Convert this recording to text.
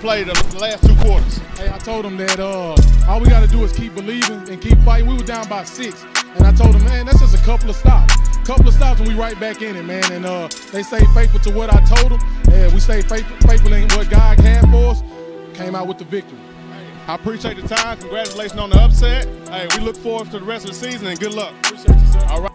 played the last 2 quarters? Hey, I told them that all we got to do is keep believing and keep fighting. We were down by 6, and I told them, man, that's just a couple of stops. And we right back in it, man. And they stayed faithful to what I told them, and we stayed faithful in what God had for us. Came out with the victory. I appreciate the time. Congratulations on the upset. Hey, we look forward to the rest of the season, and good luck. Appreciate you, sir. All right.